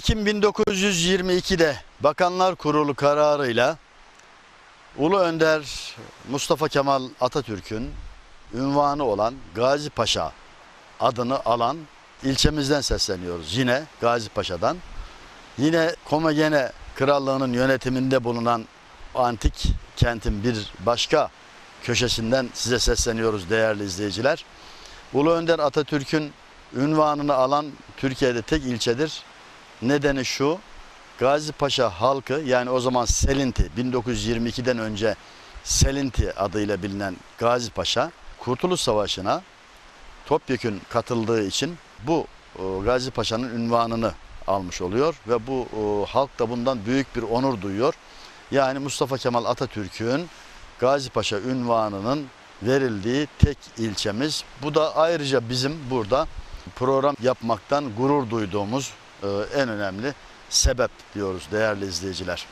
Ekim 1922'de Bakanlar Kurulu kararıyla Ulu Önder Mustafa Kemal Atatürk'ün ünvanı olan Gazi Paşa adını alan ilçemizden sesleniyoruz. Yine Gazi Paşa'dan. Yine Komagene Krallığı'nın yönetiminde bulunan antik kentin bir başka köşesinden size sesleniyoruz değerli izleyiciler. Ulu Önder Atatürk'ün ünvanını alan Türkiye'de tek ilçedir. Nedeni şu: Gazi Paşa halkı, yani o zaman Selinti, 1922'den önce Selinti adıyla bilinen Gazi Paşa, Kurtuluş Savaşı'na topyekün katıldığı için bu Gazi Paşa'nın ünvanını almış oluyor ve bu halk da bundan büyük bir onur duyuyor. Yani Mustafa Kemal Atatürk'ün Gazi Paşa ünvanının verildiği tek ilçemiz. Bu da ayrıca bizim burada program yapmaktan gurur duyduğumuz en önemli sebep diyoruz değerli izleyiciler.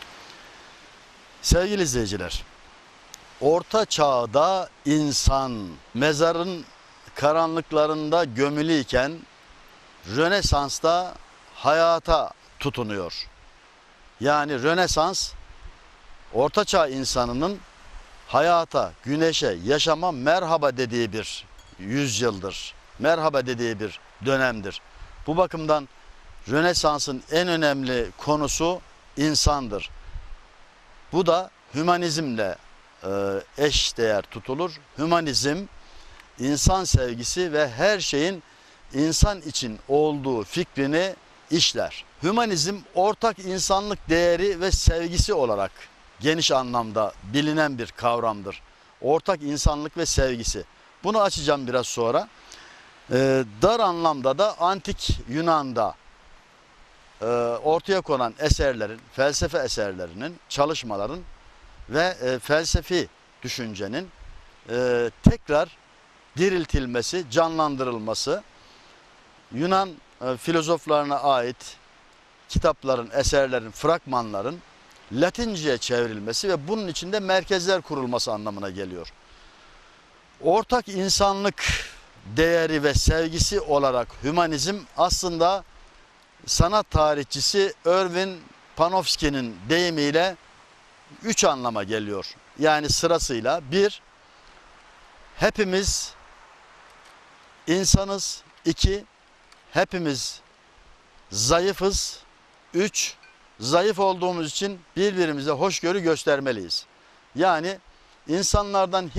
Sevgili izleyiciler, Orta Çağ'da insan mezarın karanlıklarında gömülüyken Rönesans'ta hayata tutunuyor. Yani Rönesans, Orta Çağ insanının hayata, güneşe, yaşama merhaba dediği bir yüzyıldır. Merhaba dediği bir dönemdir. Bu bakımdan Rönesans'ın en önemli konusu insandır. Bu da hümanizmle eşdeğer tutulur. Hümanizm, insan sevgisi ve her şeyin insan için olduğu fikrini işler. Hümanizm, ortak insanlık değeri ve sevgisi olarak geniş anlamda bilinen bir kavramdır. Ortak insanlık ve sevgisi. Bunu açacağım biraz sonra. Dar anlamda da antik Yunan'da ortaya konan eserlerin, felsefe eserlerinin, çalışmaların ve felsefi düşüncenin tekrar diriltilmesi, canlandırılması, Yunan filozoflarına ait kitapların, eserlerin, fragmanların Latince'ye çevrilmesi ve bunun içinde merkezler kurulması anlamına geliyor. Ortak insanlık değeri ve sevgisi olarak hümanizm aslında sanat tarihçisi Erwin Panofsky'nin deyimiyle 3 anlama geliyor. Yani sırasıyla: 1. Hepimiz insanız. 2. Hepimiz zayıfız. 3. Zayıf olduğumuz için birbirimize hoşgörü göstermeliyiz. Yani insanlardan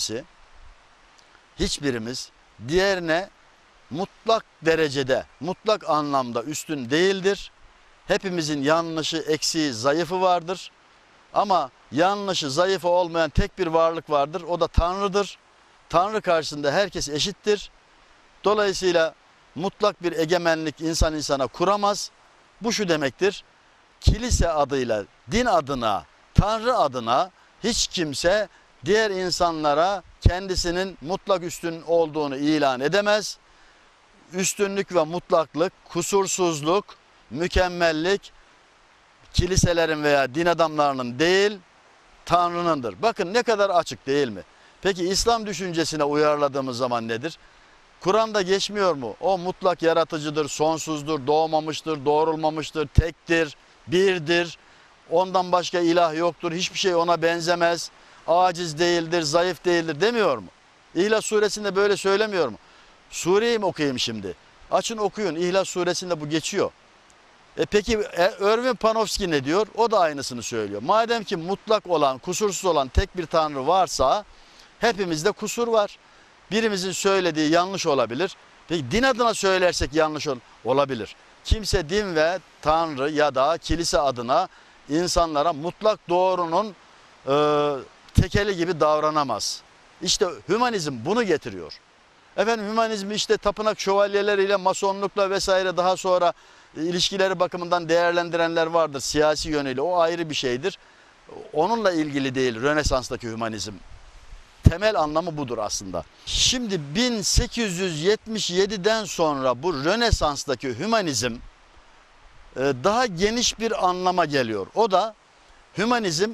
hiçbirimiz diğerine mutlak derecede, mutlak anlamda üstün değildir. Hepimizin yanlışı, eksiği, zayıfı vardır. Ama yanlışı, zayıfı olmayan tek bir varlık vardır. O da Tanrı'dır. Tanrı karşısında herkes eşittir. Dolayısıyla mutlak bir egemenlik insan insana kuramaz. Bu şu demektir: kilise adıyla, din adına, Tanrı adına hiç kimse diğer insanlara kendisinin mutlak üstün olduğunu ilan edemez. Üstünlük ve mutlaklık, kusursuzluk, mükemmellik kiliselerin veya din adamlarının değil, Tanrı'nındır. Bakın ne kadar açık, değil mi? Peki İslam düşüncesine uyarladığımız zaman nedir? Kur'an'da geçmiyor mu? O mutlak yaratıcıdır, sonsuzdur, doğmamıştır, doğrulmamıştır, tektir, birdir. Ondan başka ilah yoktur, hiçbir şey ona benzemez, aciz değildir, zayıf değildir demiyor mu? İhlas suresinde böyle söylemiyor mu? Sureyi mi okuyayım şimdi? Açın okuyun. İhlas suresinde bu geçiyor. Peki Erwin Panofsky ne diyor? O da aynısını söylüyor. Madem ki mutlak olan, kusursuz olan tek bir Tanrı varsa hepimizde kusur var. Birimizin söylediği yanlış olabilir. Peki din adına söylersek yanlış olabilir. Kimse din ve Tanrı ya da kilise adına insanlara mutlak doğrunun tekeli gibi davranamaz. İşte hümanizm bunu getiriyor. Efendim, hümanizmi işte tapınak şövalyeleriyle, masonlukla vesaire daha sonra ilişkileri bakımından değerlendirenler vardır siyasi yönüyle. O ayrı bir şeydir. Onunla ilgili değil Rönesans'taki hümanizm. Temel anlamı budur aslında. Şimdi 1877'den sonra bu Rönesans'taki hümanizm daha geniş bir anlama geliyor. O da hümanizm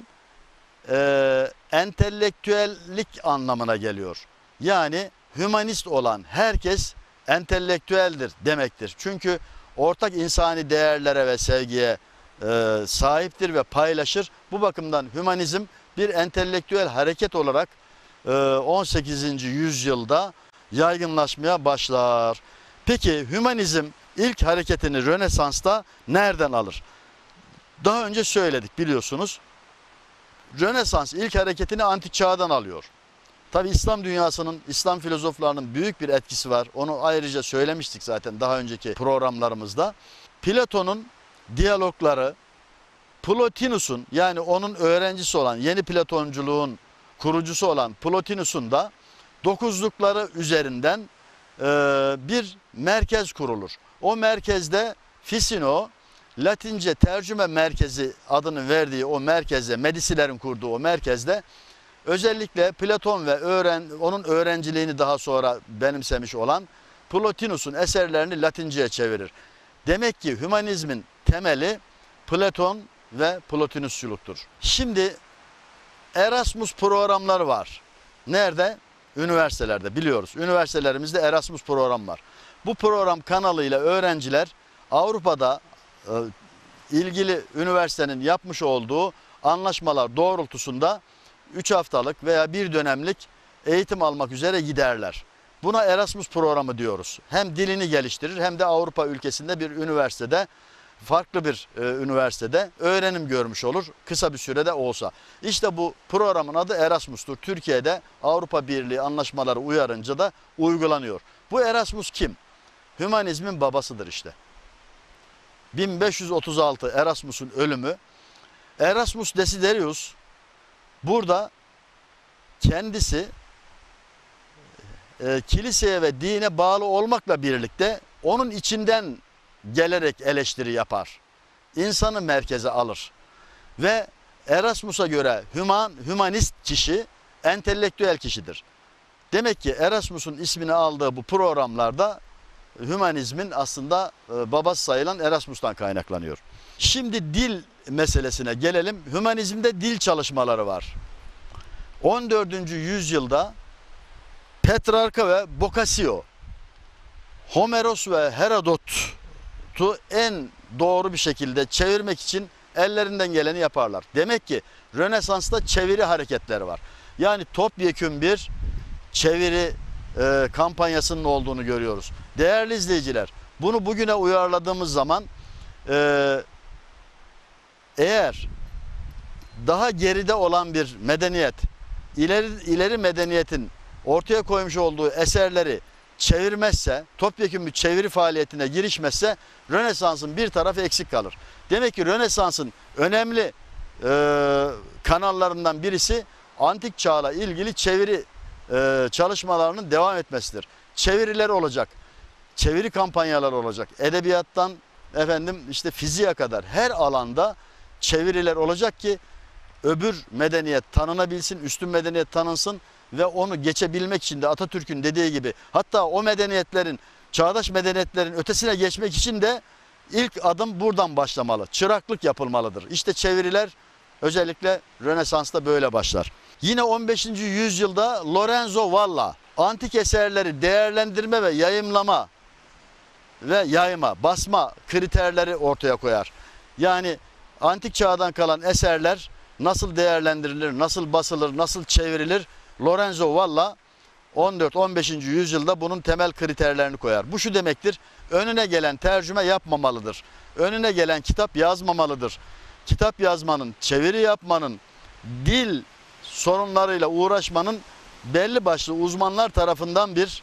entelektüellik anlamına geliyor. Yani hümanist olan herkes entelektüeldir demektir. Çünkü ortak insani değerlere ve sevgiye sahiptir ve paylaşır. Bu bakımdan hümanizm bir entelektüel hareket olarak 18. yüzyılda yaygınlaşmaya başlar. Peki hümanizm ilk hareketini Rönesans'ta nereden alır? Daha önce söyledik biliyorsunuz. Rönesans ilk hareketini antik çağdan alıyor. Tabi İslam dünyasının, İslam filozoflarının büyük bir etkisi var. Onu ayrıca söylemiştik zaten daha önceki programlarımızda. Platon'un diyalogları, Plotinus'un yani onun öğrencisi olan, yeni Platonculuğun kurucusu olan Plotinus'un da dokuzlukları üzerinden bir merkez kurulur. O merkezde Ficino, Latince tercüme merkezi adını verdiği o merkezde, Medisilerin kurduğu o merkezde özellikle Platon ve onun öğrenciliğini daha sonra benimsemiş olan Plotinus'un eserlerini Latince'ye çevirir. Demek ki hümanizmin temeli Platon ve Plotinusçuluktur. Şimdi Erasmus programları var. Nerede? Üniversitelerde biliyoruz. Üniversitelerimizde Erasmus program var. Bu program kanalıyla öğrenciler Avrupa'da ilgili üniversitenin yapmış olduğu anlaşmalar doğrultusunda 3 haftalık veya 1 dönemlik eğitim almak üzere giderler. Buna Erasmus programı diyoruz. Hem dilini geliştirir hem de Avrupa ülkesinde bir üniversitede, farklı bir üniversitede öğrenim görmüş olur. Kısa bir sürede olsa. İşte bu programın adı Erasmus'tur. Türkiye'de Avrupa Birliği anlaşmaları uyarınca da uygulanıyor. Bu Erasmus kim? Hümanizmin babasıdır işte. 1536 Erasmus'un ölümü. Erasmus Desiderius burada kendisi kiliseye ve dine bağlı olmakla birlikte onun içinden gelerek eleştiri yapar. İnsanı merkeze alır. Ve Erasmus'a göre hümanist kişi entelektüel kişidir. Demek ki Erasmus'un ismini aldığı bu programlarda hümanizmin aslında babası sayılan Erasmus'tan kaynaklanıyor. Şimdi dil meselesine gelelim. Hümanizmde dil çalışmaları var. 14. yüzyılda Petrarka ve Boccaccio, Homeros ve Herodot'u en doğru bir şekilde çevirmek için ellerinden geleni yaparlar. Demek ki Rönesans'ta çeviri hareketleri var. Yani topyekün bir çeviri kampanyasının olduğunu görüyoruz. Değerli izleyiciler, bunu bugüne uyarladığımız zaman eğer daha geride olan bir medeniyet, ileri medeniyetin ortaya koymuş olduğu eserleri çevirmezse, topyekun bir çeviri faaliyetine girişmezse Rönesans'ın bir tarafı eksik kalır. Demek ki Rönesans'ın önemli kanallarından birisi antik çağla ilgili çeviri çalışmalarının devam etmesidir. Çeviriler olacak, çeviri kampanyaları olacak. Edebiyattan işte fiziğe kadar her alanda çeviriler olacak ki öbür medeniyet tanınabilsin, üstün medeniyet tanınsın ve onu geçebilmek için de Atatürk'ün dediği gibi hatta o medeniyetlerin, çağdaş medeniyetlerin ötesine geçmek için de ilk adım buradan başlamalı. Çıraklık yapılmalıdır. İşte çeviriler özellikle Rönesans'ta böyle başlar. Yine 15. yüzyılda Lorenzo Valla antik eserleri değerlendirme ve yayımlama ve yayma, basma kriterleri ortaya koyar. Yani antik çağdan kalan eserler nasıl değerlendirilir, nasıl basılır, nasıl çevrilir? Lorenzo Valla 14-15. yüzyılda bunun temel kriterlerini koyar. Bu şu demektir, önüne gelen tercüme yapmamalıdır. Önüne gelen kitap yazmamalıdır. Kitap yazmanın, çeviri yapmanın, dil sorunlarıyla uğraşmanın belli başlı uzmanlar tarafından bir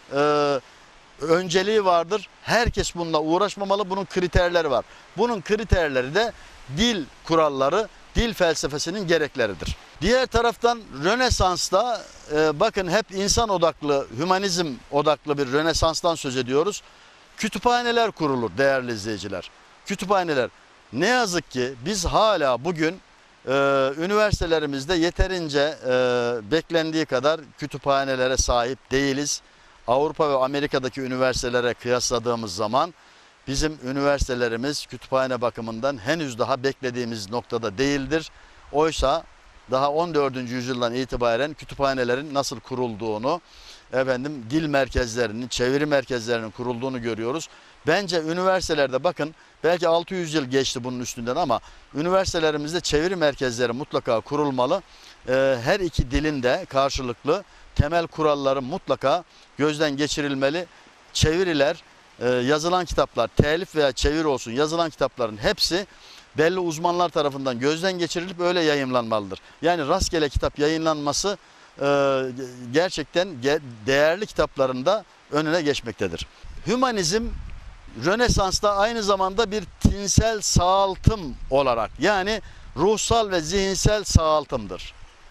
önceliği vardır. Herkes bununla uğraşmamalı, bunun kriterleri var. Bunun kriterleri de dil kuralları, dil felsefesinin gerekleridir. Diğer taraftan Rönesans'ta bakın hep insan odaklı, hümanizm odaklı bir Rönesans'tan söz ediyoruz. Kütüphaneler kurulur değerli izleyiciler. Kütüphaneler. Ne yazık ki biz hala bugün üniversitelerimizde yeterince beklendiği kadar kütüphanelere sahip değiliz. Avrupa ve Amerika'daki üniversitelere kıyasladığımız zaman bizim üniversitelerimiz kütüphane bakımından henüz daha beklediğimiz noktada değildir. Oysa daha 14. yüzyıldan itibaren kütüphanelerin nasıl kurulduğunu, dil merkezlerinin, çeviri merkezlerinin kurulduğunu görüyoruz. Bence üniversitelerde bakın, belki 600 yıl geçti bunun üstünden ama üniversitelerimizde çeviri merkezleri mutlaka kurulmalı. Her iki dilin de karşılıklı temel kuralları mutlaka gözden geçirilmeli. Çeviriler, yazılan kitaplar, telif veya çeviri olsun, yazılan kitapların hepsi belli uzmanlar tarafından gözden geçirilip öyle yayımlanmalıdır. Yani rastgele kitap yayınlanması gerçekten değerli kitaplarında önüne geçmektedir. Hümanizm Rönesans'ta aynı zamanda bir tinsel sağaltım olarak, yani ruhsal ve zihinsel sağaltımdır.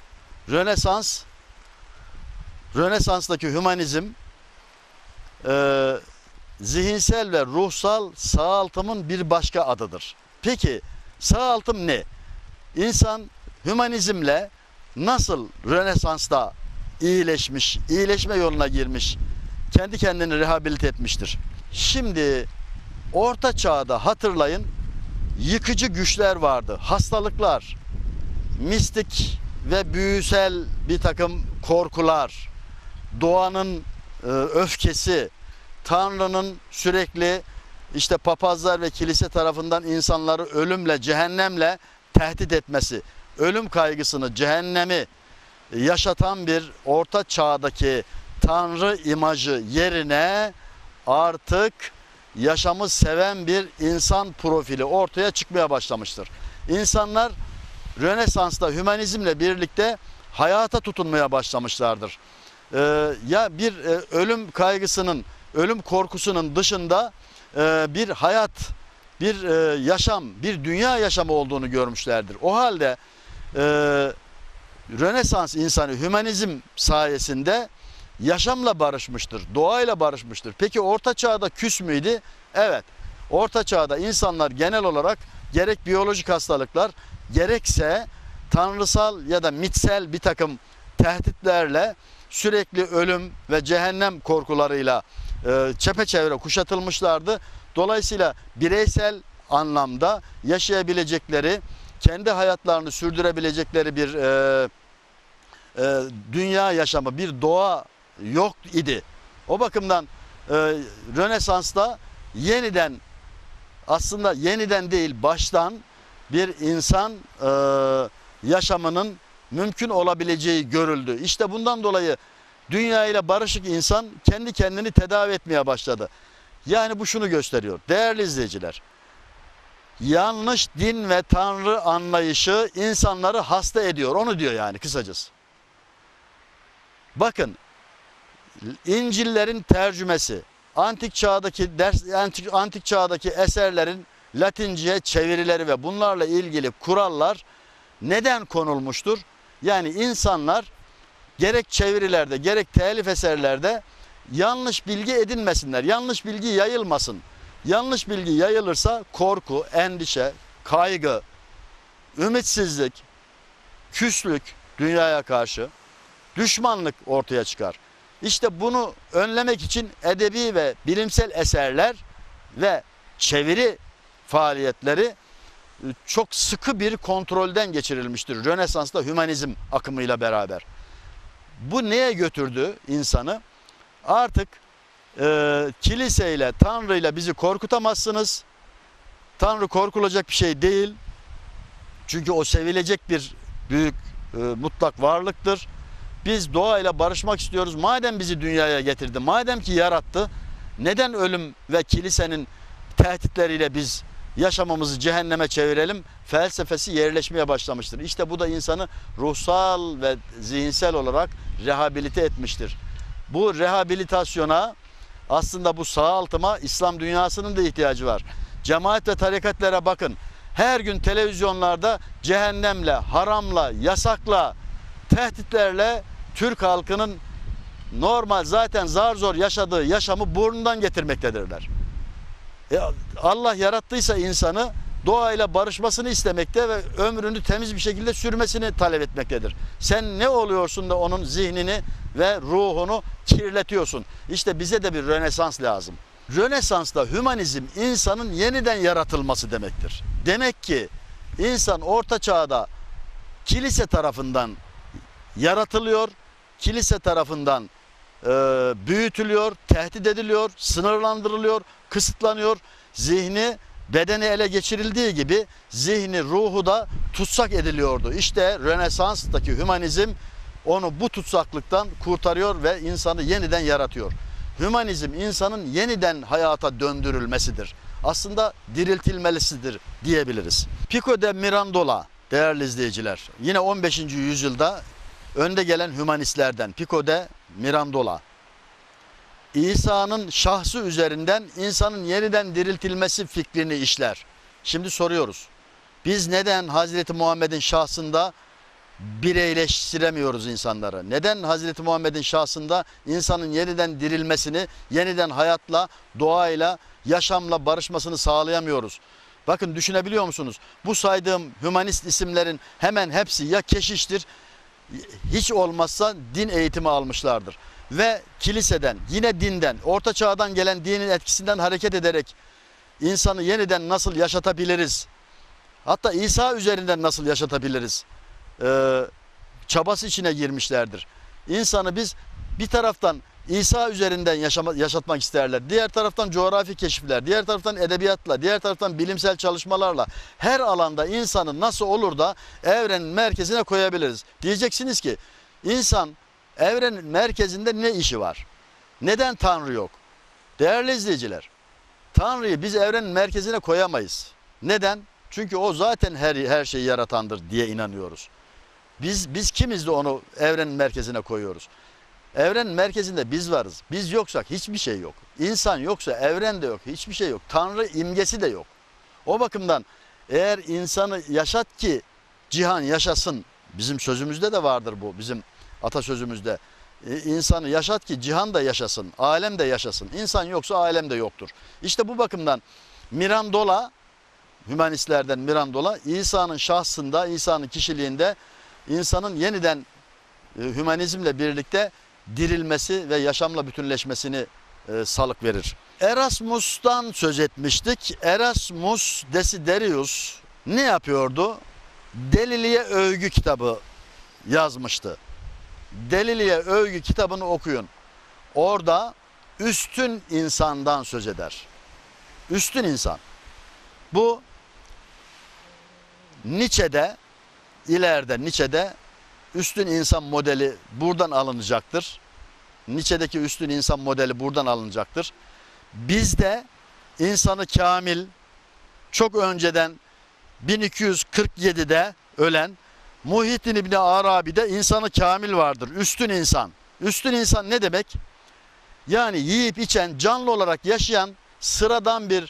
Rönesans'taki hümanizm zihinsel ve ruhsal sağaltımın bir başka adıdır. Peki sağaltım ne? İnsan hümanizmle nasıl Rönesans'ta iyileşmiş, iyileşme yoluna girmiş, kendi kendini rehabilite etmiştir? Şimdi Orta Çağ'da hatırlayın, yıkıcı güçler vardı, hastalıklar, mistik ve büyüsel bir takım korkular, doğanın öfkesi, Tanrı'nın sürekli işte papazlar ve kilise tarafından insanları ölümle, cehennemle tehdit etmesi, ölüm kaygısını, cehennemi yaşatan bir Orta Çağ'daki Tanrı imajı yerine artık yaşamı seven bir insan profili ortaya çıkmaya başlamıştır. İnsanlar Rönesans'ta hümanizmle birlikte hayata tutunmaya başlamışlardır. Ya bir ölüm kaygısının, ölüm korkusunun dışında bir hayat, bir yaşam, bir dünya yaşamı olduğunu görmüşlerdir. O halde Rönesans insanı hümanizm sayesinde yaşamla barışmıştır, doğayla barışmıştır. Peki Orta Çağ'da küs müydü? Evet. Orta Çağ'da insanlar genel olarak gerek biyolojik hastalıklar, gerekse tanrısal ya da mitsel bir takım tehditlerle, sürekli ölüm ve cehennem korkularıyla çepeçevre kuşatılmışlardı. Dolayısıyla bireysel anlamda yaşayabilecekleri, kendi hayatlarını sürdürebilecekleri bir dünya yaşamı, bir doğa yok idi. O bakımdan Rönesans'ta yeniden, aslında yeniden değil baştan bir insan yaşamının mümkün olabileceği görüldü. İşte bundan dolayı dünya ile barışık insan kendi kendini tedavi etmeye başladı. Yani bu şunu gösteriyor değerli izleyiciler. Yanlış din ve tanrı anlayışı insanları hasta ediyor. Onu diyor yani kısacası. Bakın, İncil'lerin tercümesi, antik çağdaki eserlerin Latince'ye çevirileri ve bunlarla ilgili kurallar neden konulmuştur? Yani insanlar gerek çevirilerde gerek telif eserlerde yanlış bilgi edinmesinler, yanlış bilgi yayılmasın. Yanlış bilgi yayılırsa korku, endişe, kaygı, ümitsizlik, küslük dünyaya karşı, düşmanlık ortaya çıkar. İşte bunu önlemek için edebi ve bilimsel eserler ve çeviri faaliyetleri çok sıkı bir kontrolden geçirilmiştir Rönesans'ta hümanizm akımıyla beraber. Bu neye götürdü insanı? Artık kiliseyle, Tanrı'yla bizi korkutamazsınız. Tanrı korkulacak bir şey değil. Çünkü o sevilecek bir büyük mutlak varlıktır. Biz doğayla barışmak istiyoruz. Madem bizi dünyaya getirdi, madem ki yarattı, neden ölüm ve kilisenin tehditleriyle biz yaşamımızı cehenneme çevirelim felsefesi yerleşmeye başlamıştır. İşte bu da insanı ruhsal ve zihinsel olarak rehabilite etmiştir. Bu rehabilitasyona, aslında bu sağaltıma İslam dünyasının da ihtiyacı var. Cemaat ve tarikatlere bakın. Her gün televizyonlarda cehennemle, haramla, yasakla, tehditlerle Türk halkının normal zaten zar zor yaşadığı yaşamı burnundan getirmektedirler. Allah yarattıysa insanı doğayla barışmasını istemekte ve ömrünü temiz bir şekilde sürmesini talep etmektedir. Sen ne oluyorsun da onun zihnini ve ruhunu kirletiyorsun? İşte bize de bir Rönesans lazım. Rönesans'ta hümanizm insanın yeniden yaratılması demektir. Demek ki insan Orta Çağ'da kilise tarafından yaratılıyor, kilise tarafından büyütülüyor, tehdit ediliyor, sınırlandırılıyor, kısıtlanıyor. Zihni bedeni ele geçirildiği gibi zihni, ruhu da tutsak ediliyordu. İşte Rönesans'taki hümanizm onu bu tutsaklıktan kurtarıyor ve insanı yeniden yaratıyor. Hümanizm insanın yeniden hayata döndürülmesidir. Aslında diriltilmesidir diyebiliriz. Pico de Mirandola değerli izleyiciler, yine 15. yüzyılda önde gelen hümanistlerden Pico de Mirandola. İsa'nın şahsı üzerinden insanın yeniden diriltilmesi fikrini işler. Şimdi soruyoruz. Biz neden Hazreti Muhammed'in şahsında bireyleştiremiyoruz insanları? Neden Hazreti Muhammed'in şahsında insanın yeniden dirilmesini, yeniden hayatla, doğayla, yaşamla barışmasını sağlayamıyoruz? Bakın düşünebiliyor musunuz? Bu saydığım hümanist isimlerin hemen hepsi ya keşiştir, hiç olmazsa din eğitimi almışlardır. Ve kiliseden, yine dinden, orta çağdan gelen dinin etkisinden hareket ederek insanı yeniden nasıl yaşatabiliriz? Hatta İsa üzerinden nasıl yaşatabiliriz? Çabası içine girmişlerdir. İnsanı biz bir taraftan İsa üzerinden yaşatmak isterler. Diğer taraftan coğrafi keşifler, diğer taraftan edebiyatla, diğer taraftan bilimsel çalışmalarla her alanda insanı nasıl olur da evrenin merkezine koyabiliriz? Diyeceksiniz ki insan evrenin merkezinde ne işi var? Neden Tanrı yok? Değerli izleyiciler, Tanrı'yı biz evrenin merkezine koyamayız. Neden? Çünkü o zaten her şeyi yaratandır diye inanıyoruz. Biz kimiz de onu evrenin merkezine koyuyoruz. Evrenin merkezinde biz varız. Biz yoksak hiçbir şey yok. İnsan yoksa evren de yok. Hiçbir şey yok. Tanrı imgesi de yok. O bakımdan eğer insanı yaşat ki cihan yaşasın. Bizim sözümüzde de vardır bu. Bizim atasözümüzde. İnsanı yaşat ki cihan da yaşasın. Alem de yaşasın. İnsan yoksa alem de yoktur. İşte bu bakımdan Mirandola, hümanistlerden Mirandola, İsa'nın şahsında, İsa'nın kişiliğinde insanın yeniden hümanizmle birlikte dirilmesi ve yaşamla bütünleşmesini salık verir. Erasmus'tan söz etmiştik. Erasmus Desiderius ne yapıyordu? Deliliğe övgü kitabı yazmıştı. Deliliğe övgü kitabını okuyun. Orada üstün insandan söz eder. Üstün insan. Bu Nietzsche'de üstün insan modeli buradan alınacaktır. Nietzsche'deki üstün insan modeli buradan alınacaktır. Bizde insanı kamil, çok önceden 1247'de ölen Muhyiddin İbni Arabi'de insanı kamil vardır. Üstün insan. Üstün insan ne demek? Yani yiyip içen, canlı olarak yaşayan sıradan bir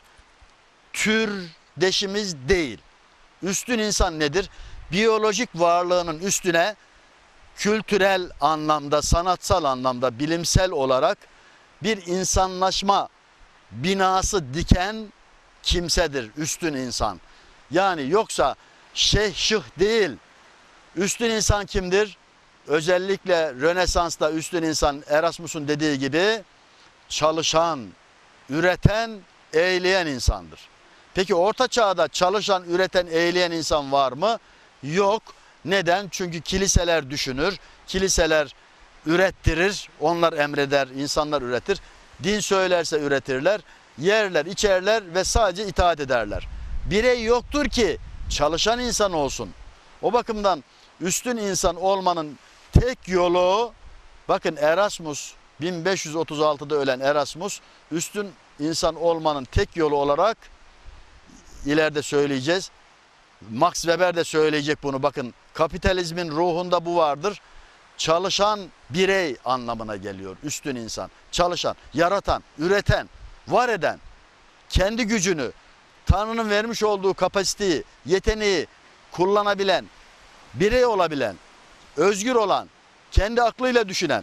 türdeşimiz değil. Üstün insan nedir? Biyolojik varlığının üstüne kültürel anlamda, sanatsal anlamda, bilimsel olarak bir insanlaşma binası diken kimsedir üstün insan. Yani yoksa şeyh şıh değil. Üstün insan kimdir? Özellikle Rönesans'ta üstün insan Erasmus'un dediği gibi çalışan, üreten, eğleyen insandır. Peki Orta Çağ'da çalışan, üreten, eğleyen insan var mı? Yok. Neden? Çünkü kiliseler düşünür, kiliseler ürettirir, onlar emreder, insanlar üretir. Din söylerse üretirler, yerler, içerler ve sadece itaat ederler. Birey yoktur ki çalışan insan olsun. O bakımdan üstün insan olmanın tek yolu, bakın Erasmus, 1536'da ölen Erasmus, üstün insan olmanın tek yolu olarak ileride söyleyeceğiz. Max Weber de söyleyecek bunu. Bakın kapitalizmin ruhunda bu vardır. Çalışan birey anlamına geliyor üstün insan. Çalışan, yaratan, üreten, var eden, kendi gücünü, Tanrı'nın vermiş olduğu kapasiteyi, yeteneği kullanabilen, birey olabilen, özgür olan, kendi aklıyla düşünen,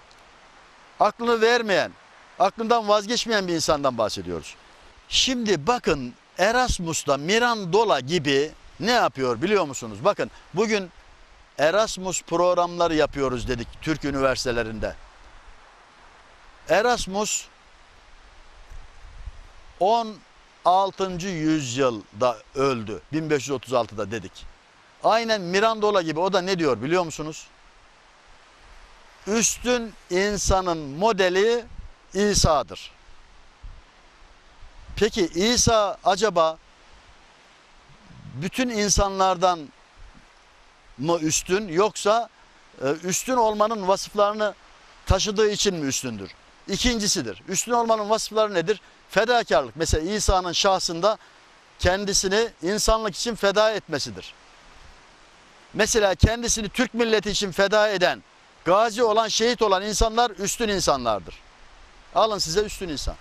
aklını vermeyen, aklından vazgeçmeyen bir insandan bahsediyoruz. Şimdi bakın Erasmus'ta Mirandola gibi ne yapıyor biliyor musunuz? Bakın bugün Erasmus programları yapıyoruz dedik Türk üniversitelerinde. Erasmus 16. yüzyılda öldü. 1536'da dedik. Aynen Mirandola gibi o da ne diyor biliyor musunuz? üstün insanın modeli İsa'dır. Peki İsa acaba bütün insanlardan mı üstün, yoksa üstün olmanın vasıflarını taşıdığı için mi üstündür? İkincisidir. Üstün olmanın vasıfları nedir? Fedakarlık. Mesela İsa'nın şahsında kendisini insanlık için feda etmesidir. Mesela kendisini Türk milleti için feda eden, gazi olan, şehit olan insanlar üstün insanlardır. Alın size üstün insan.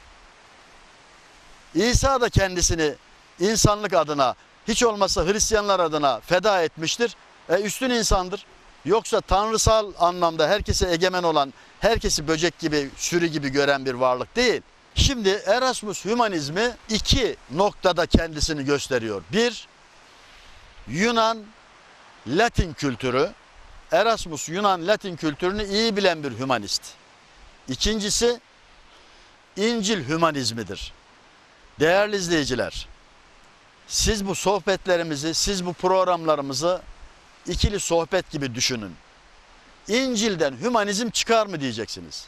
İsa da kendisini insanlık adına, hiç olmazsa Hristiyanlar adına feda etmiştir. Üstün insandır. Yoksa tanrısal anlamda herkese egemen olan, herkesi böcek gibi, sürü gibi gören bir varlık değil. Şimdi Erasmus hümanizmi iki noktada kendisini gösteriyor. Bir, Yunan Latin kültürü. Erasmus Yunan Latin kültürünü iyi bilen bir hümanist. İkincisi, İncil hümanizmidir. Değerli izleyiciler, siz bu sohbetlerimizi, siz bu programlarımızı ikili sohbet gibi düşünün. İncil'den hümanizm çıkar mı diyeceksiniz.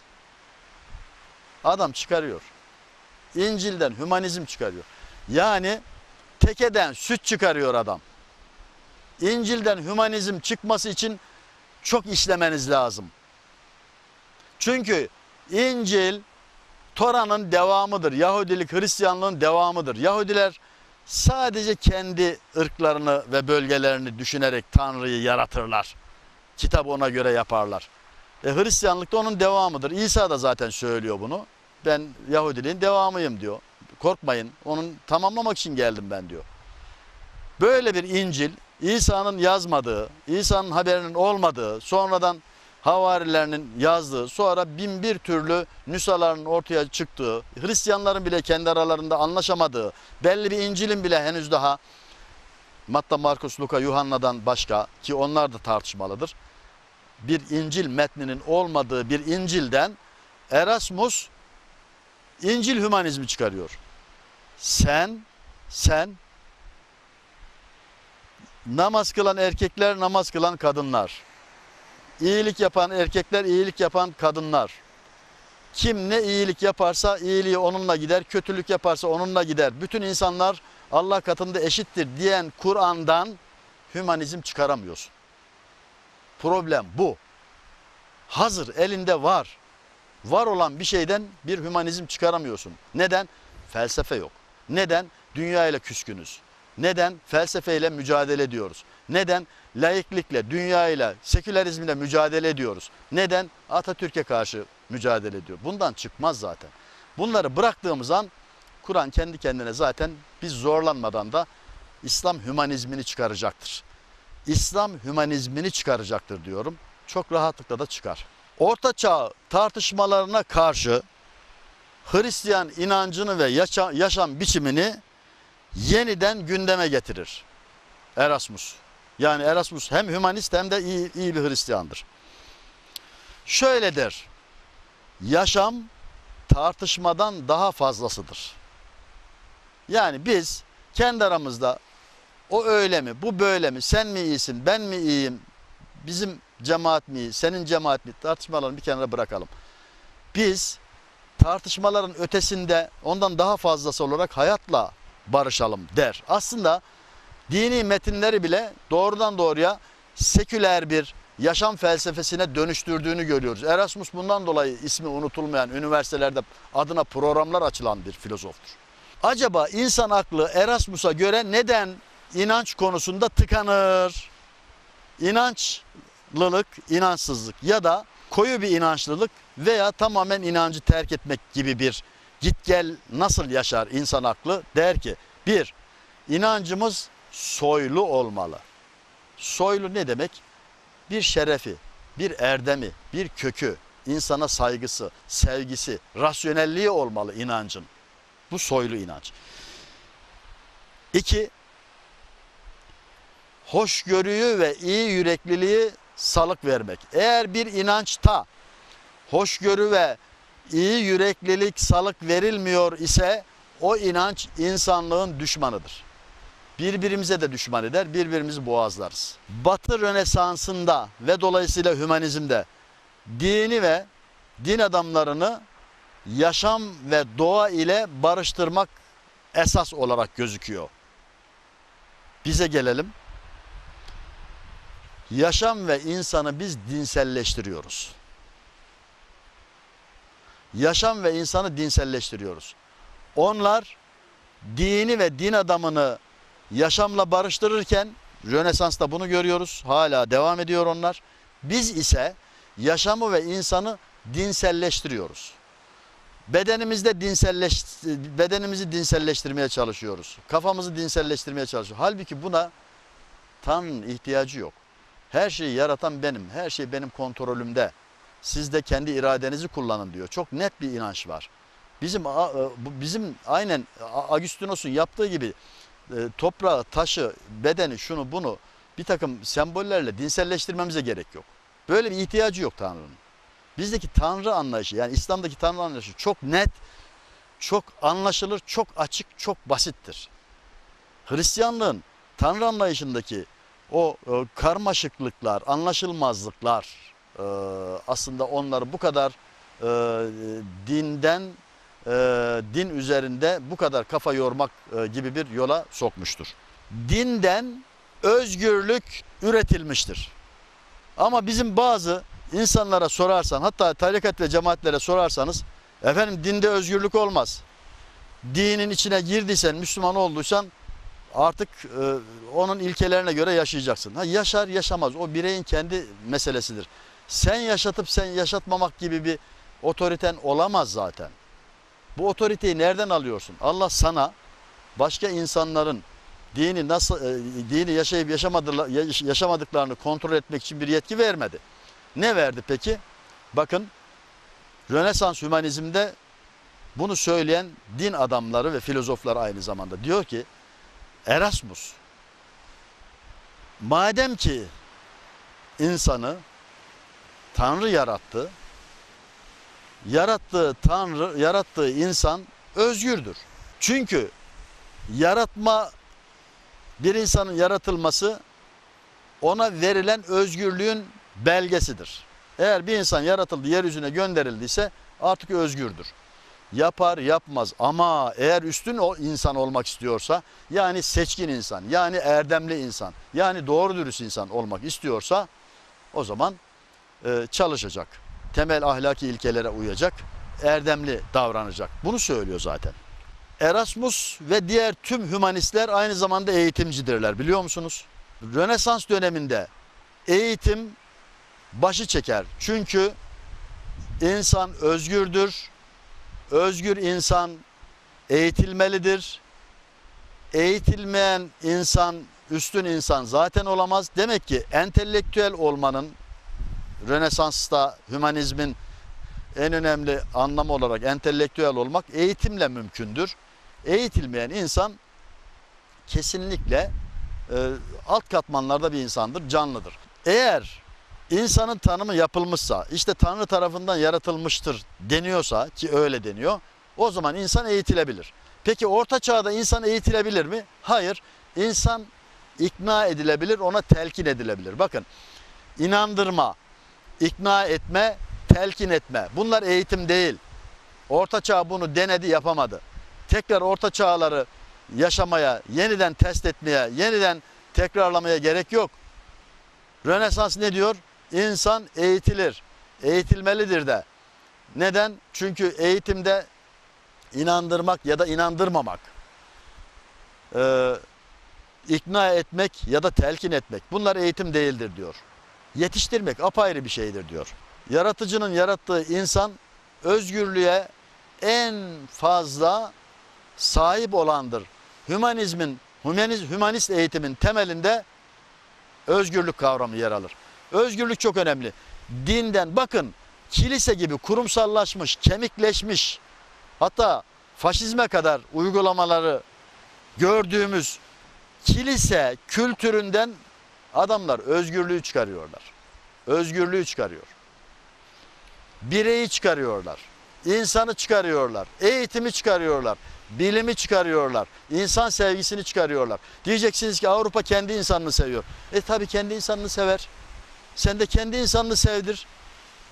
Adam çıkarıyor. İncil'den hümanizm çıkarıyor. Yani tekeden süt çıkarıyor adam. İncil'den hümanizm çıkması için çok işlemeniz lazım. Çünkü İncil Tora'nın devamıdır. Yahudilik, Hristiyanlığın devamıdır. Yahudiler sadece kendi ırklarını ve bölgelerini düşünerek Tanrı'yı yaratırlar. Kitabı ona göre yaparlar. Hristiyanlık da onun devamıdır. İsa da zaten söylüyor bunu. Ben Yahudiliğin devamıyım diyor. Korkmayın, onun tamamlamak için geldim ben diyor. Böyle bir İncil, İsa'nın yazmadığı, İsa'nın haberinin olmadığı, sonradan havarilerinin yazdığı, sonra bin bir türlü nüshaların ortaya çıktığı, Hristiyanların bile kendi aralarında anlaşamadığı, belli bir İncil'in bile henüz daha Matta, Markus, Luka, Yuhanna'dan başka, ki onlar da tartışmalıdır, bir İncil metninin olmadığı bir İncil'den Erasmus İncil hümanizmi çıkarıyor. Sen namaz kılan erkekler, namaz kılan kadınlar, İyilik yapan erkekler, iyilik yapan kadınlar. Kim ne iyilik yaparsa iyiliği onunla gider, kötülük yaparsa onunla gider. Bütün insanlar Allah katında eşittir diyen Kur'an'dan hümanizm çıkaramıyorsun. Problem bu. Hazır elinde var. Var olan bir şeyden bir hümanizm çıkaramıyorsun. Neden? Felsefe yok. Neden? Dünya ile küskünüz. Neden? Felsefeyle mücadele ediyoruz. Neden? Laiklikle, dünyayla, sekülerizmle mücadele ediyoruz. Neden? Atatürk'e karşı mücadele ediyor. Bundan çıkmaz zaten. Bunları bıraktığımız an Kur'an kendi kendine zaten biz zorlanmadan da İslam hümanizmini çıkaracaktır. İslam hümanizmini çıkaracaktır diyorum. Çok rahatlıkla da çıkar. Orta Çağ tartışmalarına karşı Hristiyan inancını ve yaşam biçimini yeniden gündeme getirir Erasmus. Yani Erasmus hem hümanist hem de iyi bir Hristiyandır. Şöyle der: yaşam tartışmadan daha fazlasıdır. Yani biz kendi aramızda o öyle mi, bu böyle mi, sen mi iyisin, ben mi iyiyim, bizim cemaat mi iyi, senin cemaat mi, tartışmalarını bir kenara bırakalım. Biz tartışmaların ötesinde ondan daha fazlası olarak hayatla barışalım der. Aslında dini metinleri bile doğrudan doğruya seküler bir yaşam felsefesine dönüştürdüğünü görüyoruz. Erasmus bundan dolayı ismi unutulmayan, üniversitelerde adına programlar açılan bir filozoftur. Acaba insan aklı Erasmus'a göre neden inanç konusunda tıkanır? İnançlılık, inançsızlık ya da koyu bir inançlılık veya tamamen inancı terk etmek gibi bir git gel nasıl yaşar insan aklı? Der ki, bir, inancımız soylu olmalı. Soylu ne demek? Bir şerefi, bir erdemi, bir kökü, insana saygısı, sevgisi, rasyonelliği olmalı inancın. Bu soylu inanç. İki, hoşgörüyü ve iyi yürekliliği salık vermek. Eğer bir inançta hoşgörü ve iyi yüreklilik salık verilmiyor ise o inanç insanlığın düşmanıdır. Birbirimize de düşman eder, birbirimizi boğazlarız. Batı Rönesansı'nda ve dolayısıyla hümanizmde dini ve din adamlarını yaşam ve doğa ile barıştırmak esas olarak gözüküyor. Bize gelelim. Yaşam ve insanı biz dinselleştiriyoruz. Yaşam ve insanı dinselleştiriyoruz. Onlar dini ve din adamını yaşamla barıştırırken, Rönesans'ta bunu görüyoruz. Hala devam ediyor onlar. Biz ise yaşamı ve insanı dinselleştiriyoruz. Bedenimizi dinselleştirmeye çalışıyoruz. Kafamızı dinselleştirmeye çalışıyoruz. Halbuki buna Tanrı'nın ihtiyacı yok. Her şeyi yaratan benim. Her şey benim kontrolümde. Siz de kendi iradenizi kullanın diyor. Çok net bir inanç var. Bizim aynen Agustinos'un yaptığı gibi toprağı, taşı, bedeni, şunu bunu bir takım sembollerle dinselleştirmemize gerek yok. Böyle bir ihtiyacı yok Tanrı'nın. Bizdeki Tanrı anlayışı, yani İslam'daki Tanrı anlayışı çok net, çok anlaşılır, çok açık, çok basittir. Hristiyanlığın Tanrı anlayışındaki o karmaşıklıklar, anlaşılmazlıklar aslında onları bu kadar din üzerinde bu kadar kafa yormak gibi bir yola sokmuştur. Dinden özgürlük üretilmiştir. Ama bizim bazı insanlara sorarsan, hatta tarikat ve cemaatlere sorarsanız, efendim dinde özgürlük olmaz. Dinin içine girdiysen, Müslüman olduysan artık onun ilkelerine göre yaşayacaksın. Yaşar yaşamaz, o bireyin kendi meselesidir. Sen yaşatıp sen yaşatmamak gibi bir otoriten olamaz zaten. Bu otoriteyi nereden alıyorsun? Allah sana başka insanların dini yaşayıp yaşamadıklarını kontrol etmek için bir yetki vermedi. Ne verdi peki? Bakın, Rönesans hümanizmde bunu söyleyen din adamları ve filozoflar aynı zamanda diyor ki, Erasmus, madem ki insanı Tanrı yarattı, yarattığı insan özgürdür. Çünkü bir insanın yaratılması ona verilen özgürlüğün belgesidir. Eğer bir insan yaratıldı, yeryüzüne gönderildiyse artık özgürdür. Yapar yapmaz, ama eğer üstün o insan olmak istiyorsa, yani seçkin insan, yani erdemli insan, yani doğru dürüst insan olmak istiyorsa, o zaman çalışacak. Temel ahlaki ilkelere uyacak, erdemli davranacak. Bunu söylüyor zaten. Erasmus ve diğer tüm hümanistler aynı zamanda eğitimcidirler, biliyor musunuz? Rönesans döneminde eğitim başı çeker. Çünkü insan özgürdür. Özgür insan eğitilmelidir. Eğitilmeyen insan, üstün insan zaten olamaz. Demek ki entelektüel olmanın, Rönesans'ta hümanizmin en önemli anlamı olarak entelektüel olmak eğitimle mümkündür. Eğitilmeyen insan kesinlikle alt katmanlarda bir insandır, canlıdır. Eğer insanın tanımı yapılmışsa, işte Tanrı tarafından yaratılmıştır deniyorsa, ki öyle deniyor, o zaman insan eğitilebilir. Peki Orta Çağ'da insan eğitilebilir mi? Hayır. İnsan ikna edilebilir, ona telkin edilebilir. Bakın, inandırma, ikna etme, telkin etme. Bunlar eğitim değil. Orta Çağ bunu denedi, yapamadı. Tekrar Orta Çağları yaşamaya, yeniden test etmeye, yeniden tekrarlamaya gerek yok. Rönesans ne diyor? İnsan eğitilir, eğitilmelidir de. Neden? Çünkü eğitimde inandırmak ya da inandırmamak, ikna etmek ya da telkin etmek, bunlar eğitim değildir diyor. Yetiştirmek apayrı bir şeydir diyor. Yaratıcının yarattığı insan özgürlüğe en fazla sahip olandır. Hümanist eğitimin temelinde özgürlük kavramı yer alır. Özgürlük çok önemli. Dinden, bakın, kilise gibi kurumsallaşmış, kemikleşmiş, hatta faşizme kadar uygulamaları gördüğümüz kilise kültüründen adamlar özgürlüğü çıkarıyorlar. Özgürlüğü çıkarıyor. Bireyi çıkarıyorlar. İnsanı çıkarıyorlar. Eğitimi çıkarıyorlar. Bilimi çıkarıyorlar. İnsan sevgisini çıkarıyorlar. Diyeceksiniz ki Avrupa kendi insanını seviyor. Tabii kendi insanını sever. Sen de kendi insanını sevdir.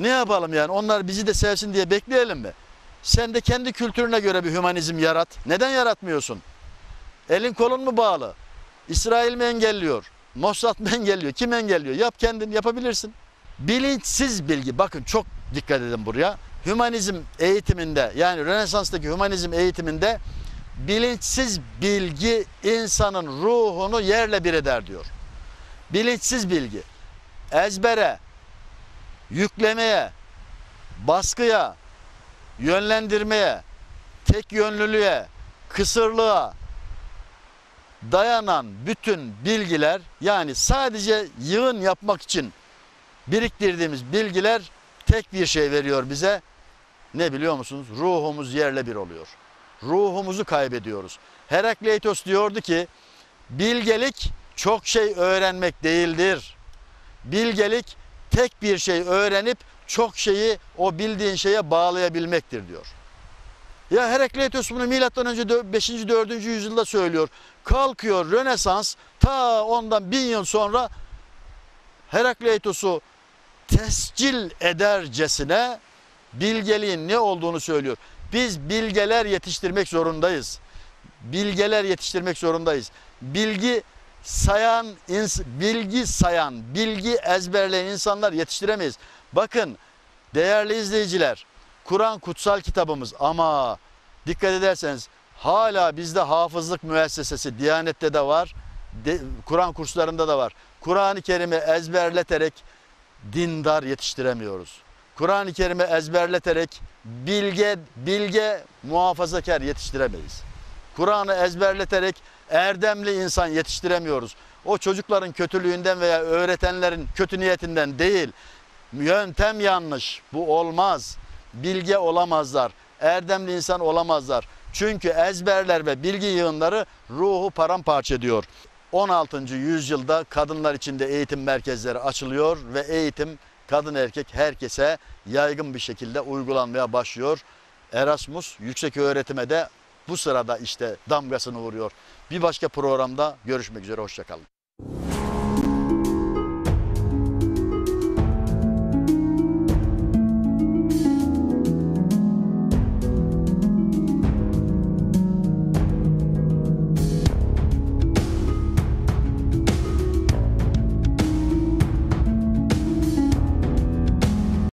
Ne yapalım yani? Onlar bizi de sevsin diye bekleyelim mi? Sen de kendi kültürüne göre bir hümanizm yarat. Neden yaratmıyorsun? Elin kolun mu bağlı? İsrail mi engelliyor? Mossad mı engelliyor? Kim engelliyor? Yap, kendin yapabilirsin. Bilinçsiz bilgi. Bakın çok dikkat edin buraya. Hümanizm eğitiminde, yani Rönesans'taki hümanizm eğitiminde bilinçsiz bilgi insanın ruhunu yerle bir eder diyor. Bilinçsiz bilgi ezbere, yüklemeye, baskıya, yönlendirmeye, tek yönlülüğe, kısırlığa dayanan bütün bilgiler, yani sadece yığın yapmak için biriktirdiğimiz bilgiler tek bir şey veriyor bize. Ne biliyor musunuz? Ruhumuz yerle bir oluyor. Ruhumuzu kaybediyoruz. Herakleitos diyordu ki bilgelik çok şey öğrenmek değildir. Bilgelik tek bir şey öğrenip çok şeyi o bildiğin şeye bağlayabilmektir diyor. Ya Herakleitos bunu milattan önce 5. 4. yüzyılda söylüyor. Kalkıyor Rönesans ta ondan 1000 yıl sonra Herakleitos'u tescil edercesine bilgeliğin ne olduğunu söylüyor. Biz bilgeler yetiştirmek zorundayız. Bilgeler yetiştirmek zorundayız. Bilgi sayan, bilgi ezberleyen insanlar yetiştiremeyiz. Bakın değerli izleyiciler, Kur'an kutsal kitabımız ama dikkat ederseniz hala bizde hafızlık müessesesi, Diyanet'te de var, Kur'an kurslarında da var. Kur'an-ı Kerim'i ezberleterek dindar yetiştiremiyoruz. Kur'an-ı Kerim'i ezberleterek bilge muhafazakar yetiştiremeyiz. Kur'an'ı ezberleterek erdemli insan yetiştiremiyoruz. O çocukların kötülüğünden veya öğretenlerin kötü niyetinden değil. Yöntem yanlış. Bu olmaz. Bilge olamazlar. Erdemli insan olamazlar. Çünkü ezberler ve bilgi yığınları ruhu paramparça ediyor. 16. yüzyılda kadınlar için de eğitim merkezleri açılıyor ve eğitim kadın erkek herkese yaygın bir şekilde uygulanmaya başlıyor. Erasmus yüksek öğretime de bu sırada işte damgasını vuruyor. Bir başka programda görüşmek üzere, hoşça kalın.